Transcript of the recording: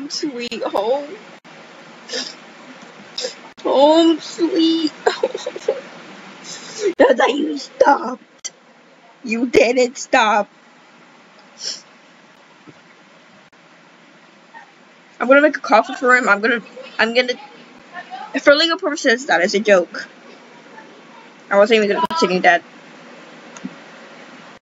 sweet home. Home, sweet home. That's how you stopped. You didn't stop. I'm gonna make a coffee for him. I'm gonna, for legal purposes, that is a joke. I wasn't even gonna continue that.